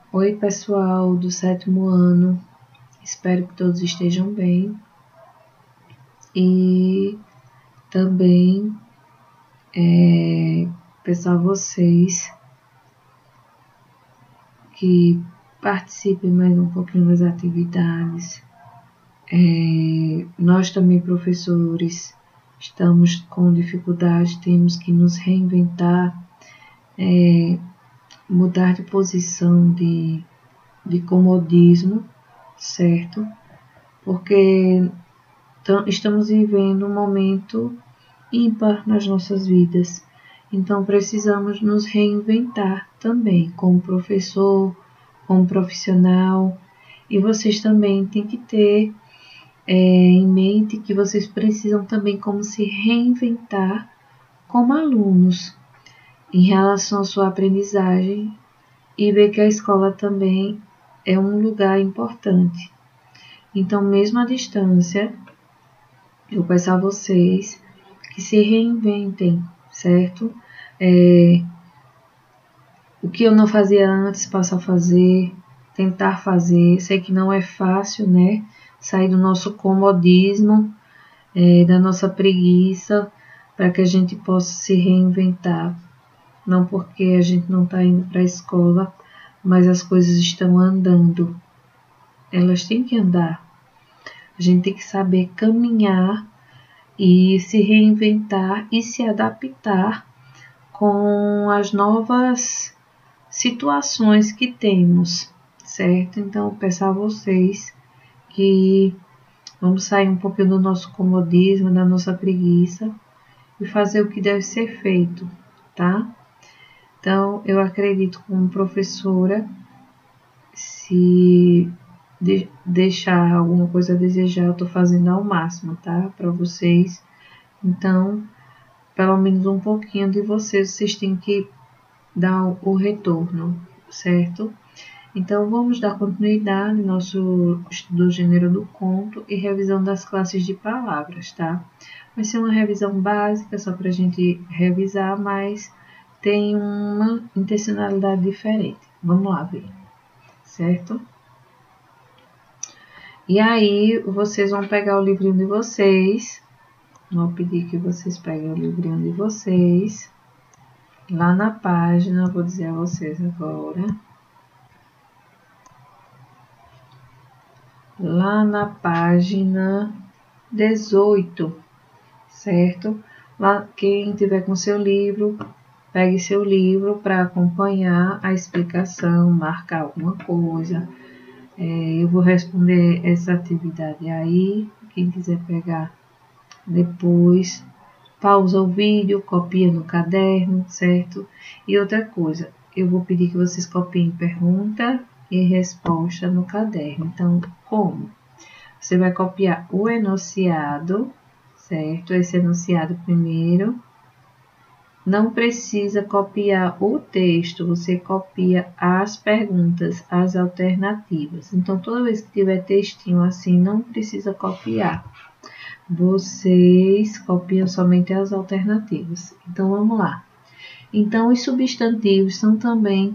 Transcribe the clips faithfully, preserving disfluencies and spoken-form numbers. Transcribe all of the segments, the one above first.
Oi, pessoal do sétimo ano, espero que todos estejam bem e também é, peço a vocês que participem mais um pouquinho das atividades. É, nós também, professores, estamos com dificuldade, temos que nos reinventar, é, mudar de posição de, de comodismo, certo? Porque estamos vivendo um momento ímpar nas nossas vidas, então precisamos nos reinventar também, como professor, como profissional, e vocês também têm que ter é, em mente que vocês precisam também como se reinventar como alunos em relação à sua aprendizagem e ver que a escola também é um lugar importante. Então, mesmo à distância, eu peço a vocês que se reinventem, certo? É, o que eu não fazia antes, passo a fazer, tentar fazer. Sei que não é fácil, né? Sair do nosso comodismo, é, da nossa preguiça, para que a gente possa se reinventar. Não porque a gente não está indo para a escola, mas as coisas estão andando. Elas têm que andar. A gente tem que saber caminhar e se reinventar e se adaptar com as novas situações que temos, certo? Então, eu peço a vocês que vamos sair um pouquinho do nosso comodismo, da nossa preguiça e fazer o que deve ser feito, tá? Então, eu acredito como professora, se de deixar alguma coisa a desejar, eu estou fazendo ao máximo, tá? Para vocês. Então, pelo menos um pouquinho de vocês, vocês têm que dar o retorno, certo? Então, vamos dar continuidade ao nosso estudo do gênero do conto e revisão das classes de palavras, tá? Vai ser uma revisão básica, só para a gente revisar, mas tem uma intencionalidade diferente. Vamos lá ver, certo? E aí, vocês vão pegar o livrinho de vocês. Vou pedir que vocês peguem o livrinho de vocês. Lá na página, vou dizer a vocês agora. Lá na página dezoito, certo? Lá, quem tiver com seu livro, pegue seu livro para acompanhar a explicação, marcar alguma coisa. É, eu vou responder essa atividade aí. Quem quiser pegar depois, pausa o vídeo, copia no caderno, certo? E outra coisa, eu vou pedir que vocês copiem pergunta e resposta no caderno. Então, como? Você vai copiar o enunciado, certo? Esse enunciado primeiro. Não precisa copiar o texto, você copia as perguntas, as alternativas. Então, toda vez que tiver textinho assim, não precisa copiar. Vocês copiam somente as alternativas. Então, vamos lá. Então, os substantivos são também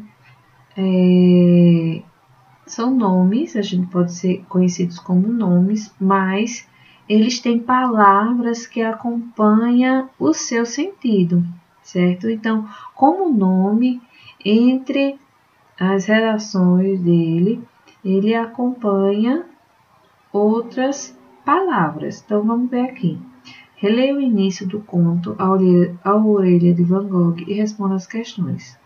é, são nomes, a gente pode ser conhecidos como nomes, mas eles têm palavras que acompanham o seu sentido, certo? Então, como nome, entre as relações dele, ele acompanha outras palavras. Então, vamos ver aqui. Releia o início do conto A Orelha, A Orelha de Van Gogh e responda as questões.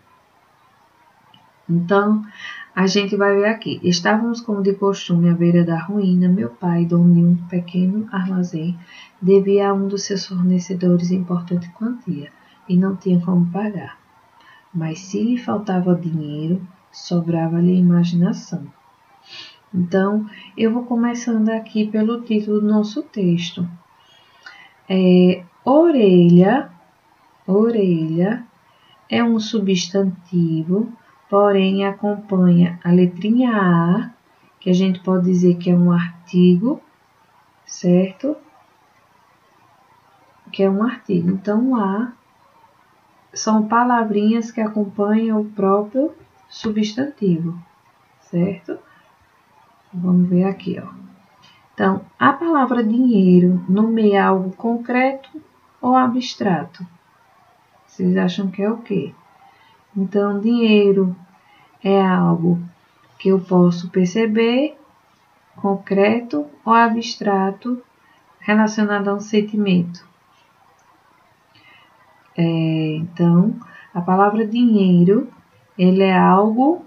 Então, a gente vai ver aqui. Estávamos, como de costume, à beira da ruína. Meu pai, dono de um pequeno armazém, devia a um dos seus fornecedores importante quantia e não tinha como pagar. Mas se lhe faltava dinheiro, sobrava-lhe a imaginação. Então, eu vou começando aqui pelo título do nosso texto. É, orelha, orelha é um substantivo, porém acompanha a letrinha A, que a gente pode dizer que é um artigo, certo? Que é um artigo. Então, A são palavrinhas que acompanham o próprio substantivo. certo? Vamos ver aqui, ó. Então, a palavra dinheiro nomeia algo concreto ou abstrato? Vocês acham que é o quê? Então, dinheiro é algo que eu posso perceber, concreto ou abstrato, relacionado a um sentimento. É, então, a palavra dinheiro, ele é algo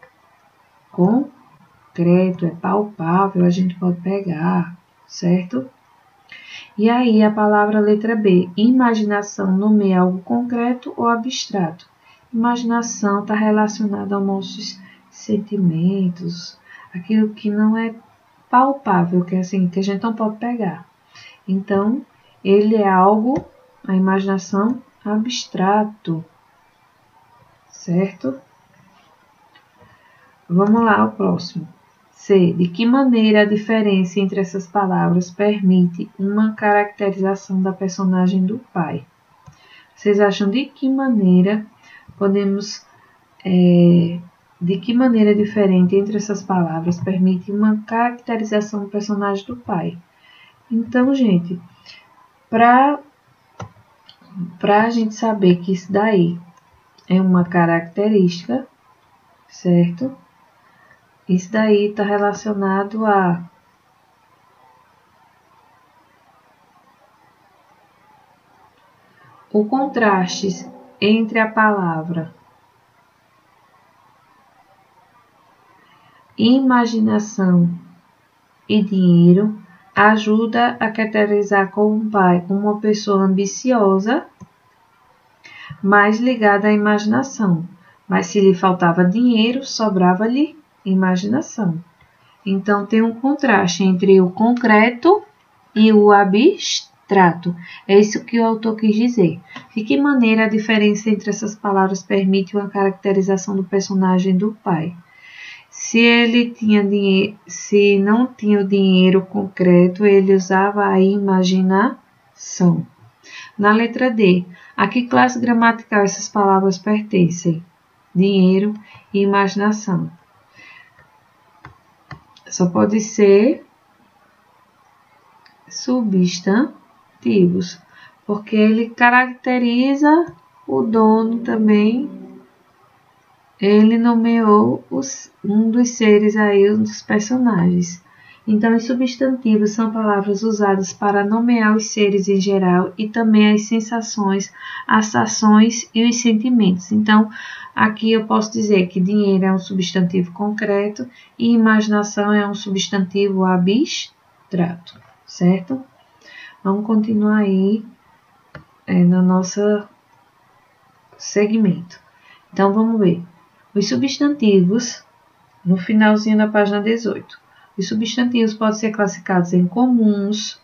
concreto, é palpável, a gente pode pegar, certo? E aí, a palavra letra B, imaginação, nomeia algo concreto ou abstrato. Imaginação está relacionada aos nossos sentimentos, aquilo que não é palpável, que é assim, que a gente não pode pegar. Então, ele é algo, a imaginação, abstrato, certo? Vamos lá ao próximo. C. De que maneira a diferença entre essas palavras permite uma caracterização da personagem do pai? Vocês acham de que maneira podemos, é, de que maneira diferente entre essas palavras permite uma caracterização do personagem do pai? Então, gente, para para a gente saber que isso daí é uma característica, certo? Isso daí está relacionado a o contraste entre a palavra imaginação e dinheiro ajuda a caracterizar como um pai uma pessoa ambiciosa, mais ligada à imaginação. Mas se lhe faltava dinheiro, sobrava-lhe imaginação. Então, tem um contraste entre o concreto e o abstrato. É isso que o autor quis dizer. De que maneira a diferença entre essas palavras permite uma caracterização do personagem do pai? Se ele tinha dinheiro, se não tinha o dinheiro concreto, ele usava a imaginação. Na letra D, a que classe gramatical essas palavras pertencem? Dinheiro e imaginação. Só pode ser substantivos, porque ele caracteriza o dono também. Ele nomeou os, um dos seres aí, um dos personagens. Então, os substantivos são palavras usadas para nomear os seres em geral e também as sensações, as ações e os sentimentos. Então, aqui eu posso dizer que dinheiro é um substantivo concreto e imaginação é um substantivo abstrato, certo? Vamos continuar aí é, no nosso segmento. Então, vamos ver. Os substantivos, no finalzinho da página dezoito. Os substantivos podem ser classificados em comuns,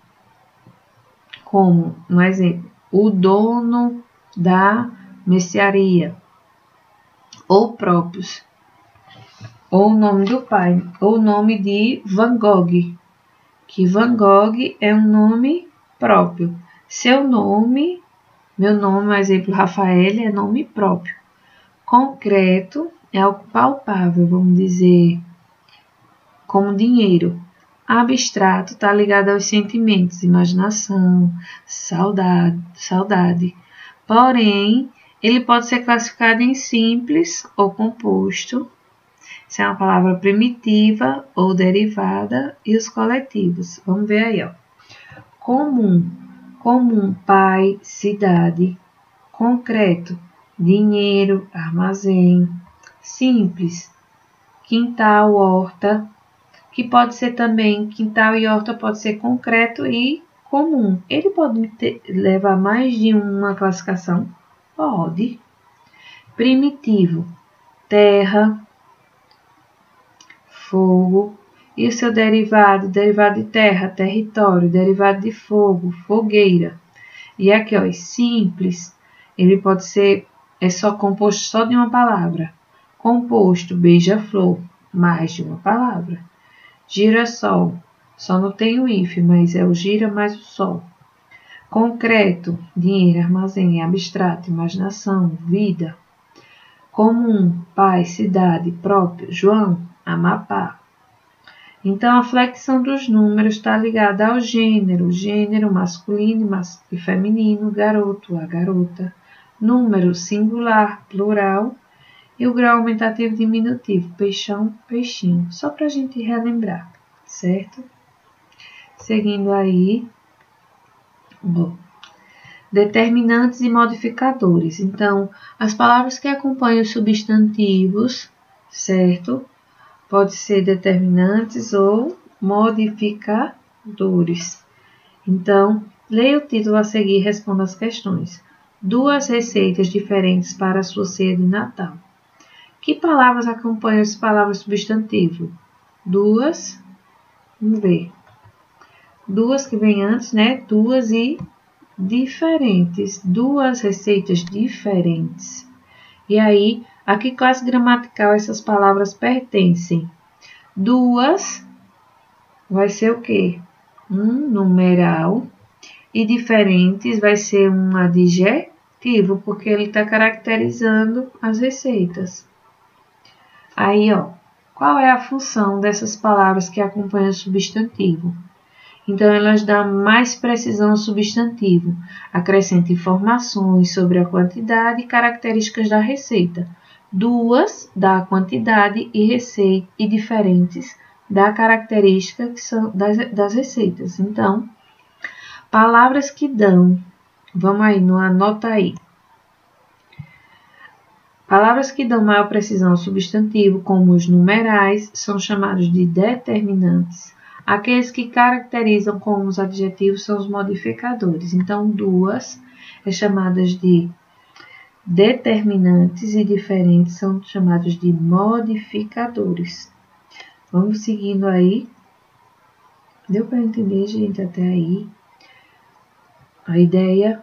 como, um exemplo, o dono da mercearia, ou próprios, ou o nome do pai, ou o nome de Van Gogh, que Van Gogh é um nome próprio. Seu nome, meu nome, um exemplo, Rafael, é nome próprio. Concreto é algo palpável, vamos dizer, como dinheiro. Abstrato está ligado aos sentimentos, imaginação, saudade, saudade. Porém, ele pode ser classificado em simples ou composto. Isso é uma palavra primitiva ou derivada. E os coletivos. Vamos ver aí, ó. Comum. Comum, pai, cidade. Concreto, dinheiro, armazém. Simples, quintal, horta. Que pode ser também, quintal e horta pode ser concreto e comum. Ele pode ter, levar mais de uma classificação? Pode. Primitivo, terra, fogo. E o seu derivado, derivado de terra, território, derivado de fogo, fogueira. E aqui, ó, simples, ele pode ser, é só composto só de uma palavra. Composto, beija-flor, mais de uma palavra. Girassol, só não tem o if, mas é o gira mais o sol. Concreto, dinheiro, armazém, abstrato, imaginação, vida. comum, pai, cidade, próprio, João, Amapá. Então, a flexão dos números está ligada ao gênero, gênero masculino e feminino, garoto, a garota, número singular, plural, e o grau aumentativo diminutivo, peixão, peixinho, só para a gente relembrar, certo? Seguindo aí, bom, determinantes e modificadores. Então, as palavras que acompanham os substantivos, certo? Pode ser determinantes ou modificadores. Então, leia o título a seguir e responda as questões. Duas receitas diferentes para a sua ceia de Natal. Que palavras acompanham as palavras substantivo? Duas, vamos ver. Duas que vem antes, né? Duas e diferentes. Duas receitas diferentes. E aí, a que classe gramatical essas palavras pertencem? Duas vai ser o quê? Um numeral. E diferentes vai ser um adjetivo, porque ele está caracterizando as receitas. Aí, ó, qual é a função dessas palavras que acompanham o substantivo? Então, elas dão mais precisão ao substantivo, acrescenta informações sobre a quantidade e características da receita. Duas dá a quantidade e receita e diferentes dá a característica que são das, das receitas. Então, palavras que dão, vamos aí, não anota aí. Palavras que dão maior precisão ao substantivo, como os numerais, são chamados de determinantes. Aqueles que caracterizam como os adjetivos são os modificadores. Então, duas é chamadas de determinantes e diferentes são chamados de modificadores. Vamos seguindo aí. Deu para entender, gente, até aí? A ideia?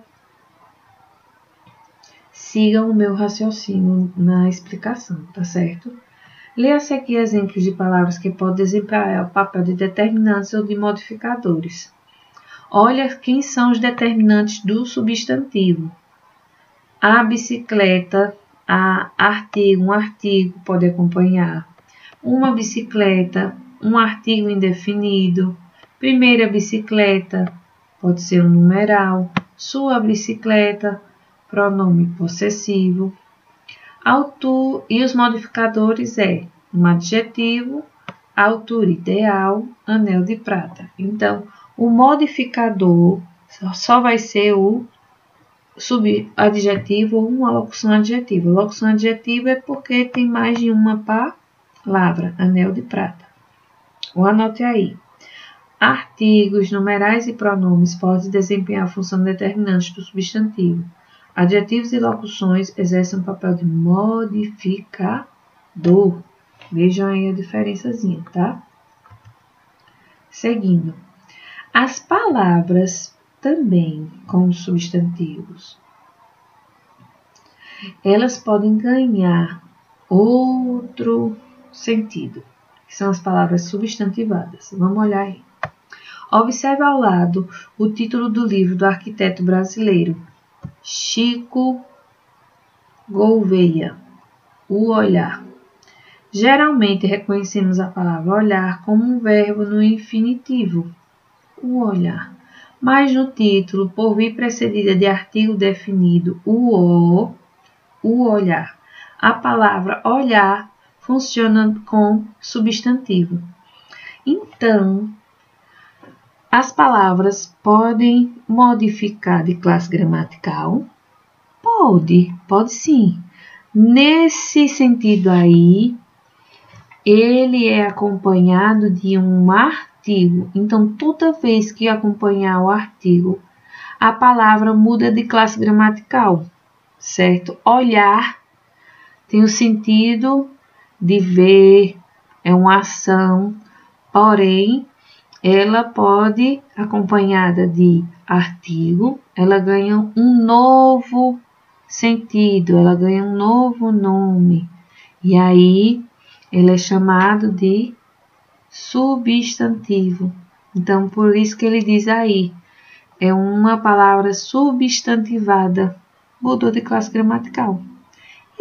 Sigam o meu raciocínio na explicação, tá certo? Leia-se aqui exemplos de palavras que podem desempenhar o papel de determinantes ou de modificadores. Olha quem são os determinantes do substantivo. A bicicleta, a artigo, um artigo pode acompanhar. Uma bicicleta, um artigo indefinido. Primeira bicicleta, pode ser um numeral. Sua bicicleta, pronome possessivo. Altura, e os modificadores é um adjetivo, altura ideal, anel de prata. Então, o modificador só vai ser o subadjetivo ou uma locução adjetiva. Locução adjetiva é porque tem mais de uma palavra, anel de prata. Ou anote aí. Artigos, numerais e pronomes podem desempenhar a função determinante do substantivo. Adjetivos e locuções exercem um papel de modificador. Vejam aí a diferençazinha, tá? Seguindo. As palavras também, como substantivos, elas podem ganhar outro sentido, que são as palavras substantivadas. Vamos olhar aí. Observe ao lado o título do livro do arquiteto brasileiro Chico Gouveia, O Olhar. Geralmente reconhecemos a palavra olhar como um verbo no infinitivo, o olhar. Mas no título, por vir precedida de artigo definido, o o, o olhar, a palavra olhar funciona com substantivo. Então, as palavras podem modificar de classe gramatical? Pode, pode sim. Nesse sentido aí, ele é acompanhado de um artigo. Então, toda vez que acompanhar o artigo, a palavra muda de classe gramatical, certo? Olhar tem o sentido de ver, é uma ação, porém, ela pode, acompanhada de artigo, ela ganha um novo sentido, ela ganha um novo nome. E aí, ele é chamado de substantivo. Então, por isso que ele diz aí, é uma palavra substantivada, mudou de classe gramatical.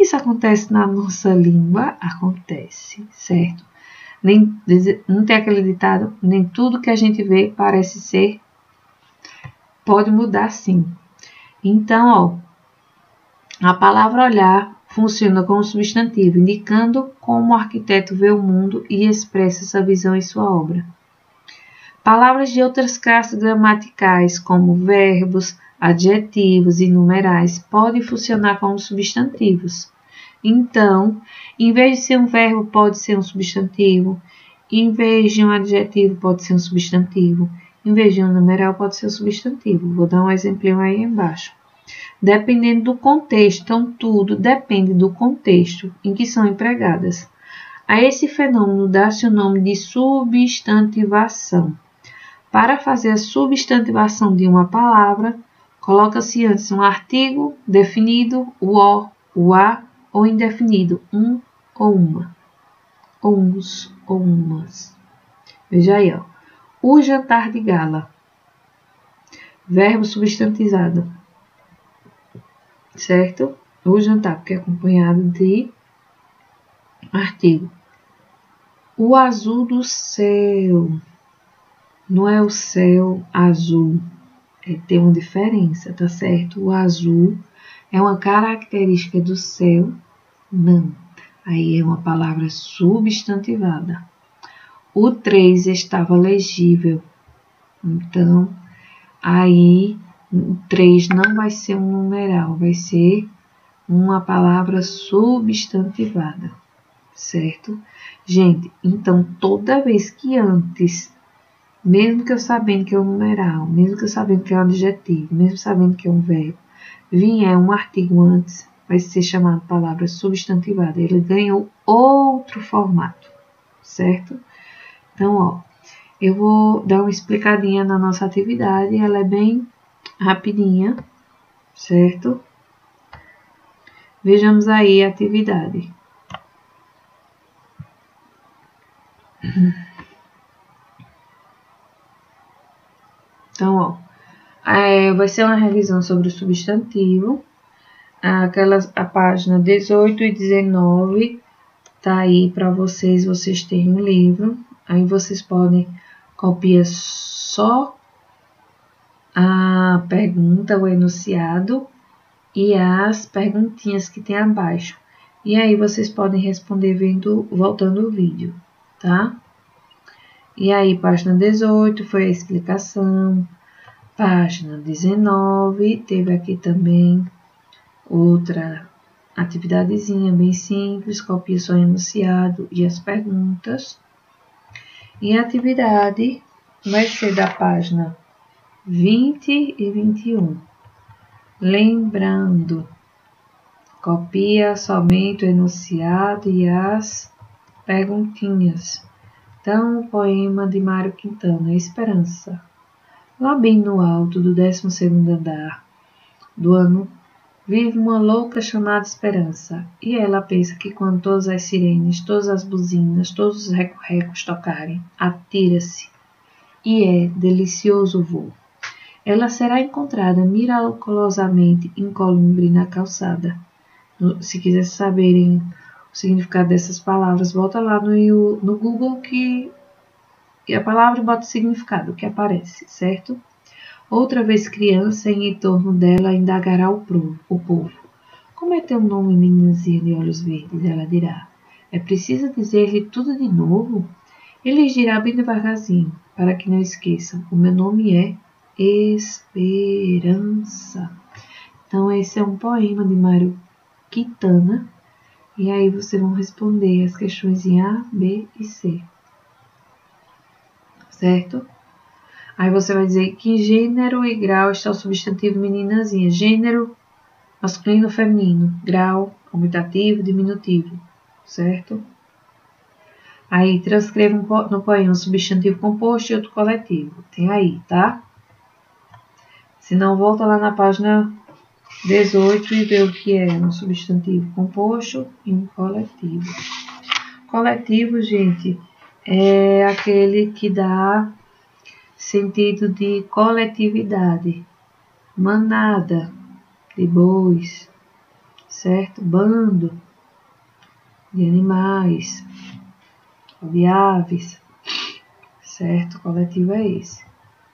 Isso acontece na nossa língua? Acontece, certo? Nem, não tem aquele ditado, nem tudo que a gente vê parece ser, pode mudar sim. Então, ó, a palavra olhar funciona como substantivo, indicando como o arquiteto vê o mundo e expressa essa visão em sua obra. Palavras de outras classes gramaticais, como verbos, adjetivos e numerais, podem funcionar como substantivos. Então, em vez de ser um verbo, pode ser um substantivo. Em vez de um adjetivo, pode ser um substantivo. Em vez de um numeral, pode ser um substantivo. Vou dar um exemplo aí embaixo. Dependendo do contexto, então tudo depende do contexto em que são empregadas. A esse fenômeno dá-se o nome de substantivação. Para fazer a substantivação de uma palavra, coloca-se antes um artigo definido, o o, o a ou indefinido, um ou uma, ou uns ou umas. Veja aí, ó. O jantar de gala. Verbo substantivado. Certo? O jantar, porque é acompanhado de artigo. O azul do céu. Não é o céu azul. É, tem uma diferença, tá certo? O azul é uma característica do céu. Não. Aí é uma palavra substantivada. O três estava legível. Então, aí o três não vai ser um numeral, vai ser uma palavra substantivada, certo? Gente, então toda vez que antes, mesmo que eu sabendo que é um numeral, mesmo que eu sabendo que é um adjetivo, mesmo sabendo que é um verbo, vier um artigo antes, vai ser chamado palavra substantivada. Ele ganhou outro formato, certo? Então, ó, eu vou dar uma explicadinha na nossa atividade, ela é bem rapidinha, certo? Vejamos aí a atividade. Então, ó, é, vai ser uma revisão sobre o substantivo. Aquelas, a página dezoito e dezenove tá aí para vocês, vocês têm um livro. Aí vocês podem copiar só a pergunta, o enunciado e as perguntinhas que tem abaixo. E aí vocês podem responder vendo, voltando o vídeo, tá? E aí, página dezoito foi a explicação. Página dezenove, teve aqui também outra atividadezinha bem simples, copia só o enunciado e as perguntas. E a atividade vai ser da página vinte e vinte e um. Lembrando, copia somente o enunciado e as perguntinhas. Então, o poema de Mário Quintana, Esperança. Lá bem no alto do décimo segundo andar do ano, vive uma louca chamada Esperança. E ela pensa que quando todas as sirenes, todas as buzinas, todos os recorrecos tocarem, atira-se. E é delicioso o voo. Ela será encontrada miraculosamente incólume na calçada. Se quiser saberem o significado dessas palavras, bota lá no, no Google que, que a palavra bota o significado que aparece, certo? Outra vez criança, em torno dela indagará o povo. O povo. Como é teu nome, meninazinha de olhos verdes? Ela dirá. É preciso dizer-lhe tudo de novo? Ele dirá bem devagarzinho, para que não esqueçam. O meu nome é Esperança. Então, esse é um poema de Mário Quintana. E aí, vocês vão responder as questões em A, B e C. Certo? Aí, você vai dizer que em gênero e grau está o substantivo meninazinha. Gênero, masculino, feminino. Grau, comitativo, diminutivo. Certo? Aí, transcreva no poema um substantivo composto e outro coletivo. Tem aí, tá? Se não, volta lá na página dezoito e vê o que é um substantivo composto e um coletivo. Coletivo, gente, é aquele que dá sentido de coletividade. Manada de bois, certo? Bando de animais, de aves, certo? O coletivo é esse.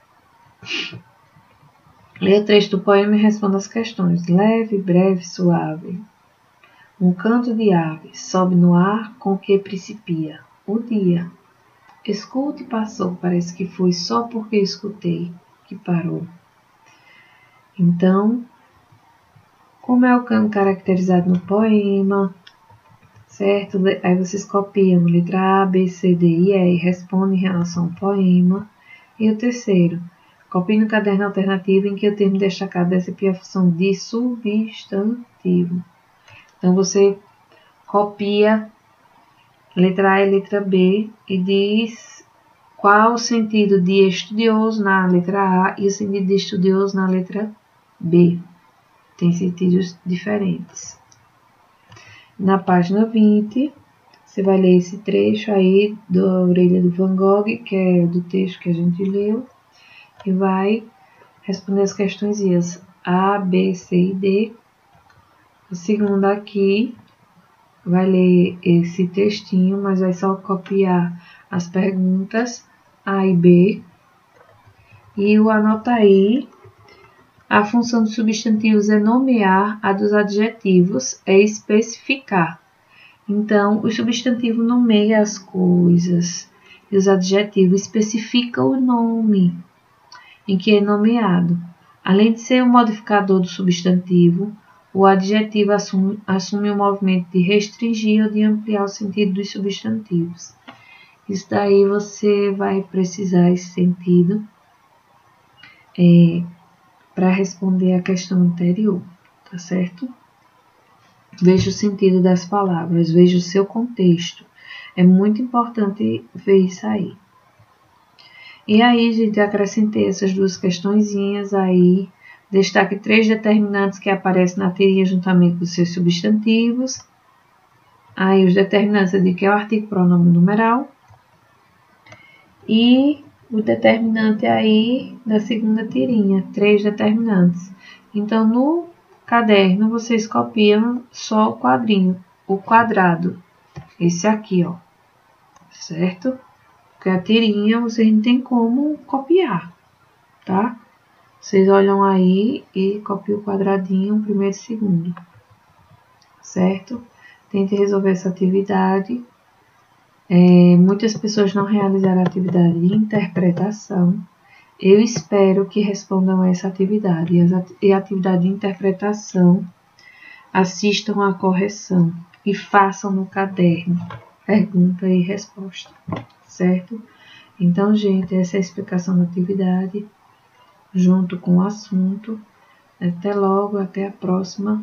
Leia o trecho do poema e responda as questões. Leve, breve, suave. Um canto de ave sobe no ar com que principia o dia. Escute e passou, parece que foi só porque escutei que parou. Então, como é o canto caracterizado no poema, certo? Aí vocês copiam letra A, B, C, D e E e respondem em relação ao poema. E o terceiro, copie no caderno alternativo em que o termo destacado desempenha a função de substantivo. Então, você copia letra A e letra B e diz qual o sentido de estudioso na letra A e o sentido de estudioso na letra B. Tem sentidos diferentes. Na página vinte, você vai ler esse trecho aí da Orelha do Van Gogh, que é do texto que a gente leu, e vai responder as questões A, B, C e D. O segundo aqui vai ler esse textinho, mas vai só copiar as perguntas A e B. E o anota aí, a função dos substantivos é nomear, a dos adjetivos é especificar. Então, o substantivo nomeia as coisas e os adjetivos especificam o nome em que é nomeado. Além de ser um modificador do substantivo, o adjetivo assume, assume o movimento de restringir ou de ampliar o sentido dos substantivos. Isso daí você vai precisar esse sentido é, para responder a questão anterior, tá certo? Veja o sentido das palavras, veja o seu contexto. É muito importante ver isso aí. E aí, gente, eu acrescentei essas duas questõezinhas aí. Destaque três determinantes que aparecem na tirinha juntamente com os seus substantivos. Aí, os determinantes eu digo que é o artigo, pronome, numeral. E o determinante aí da segunda tirinha, três determinantes. Então, no caderno, vocês copiam só o quadrinho, o quadrado. Esse aqui, ó. Certo? Porque a tirinha vocês não tem como copiar, tá? Vocês olham aí e copiam o quadradinho, primeiro e segundo. Certo? Tente resolver essa atividade. É, muitas pessoas não realizaram a atividade de interpretação. Eu espero que respondam a essa atividade. E a atividade de interpretação, assistam à correção e façam no caderno pergunta e resposta, certo? Então, gente, essa é a explicação da atividade, junto com o assunto. Até logo, até a próxima.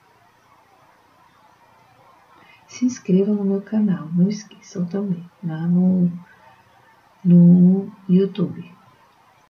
Se inscrevam no meu canal, não esqueçam também, lá no, no YouTube.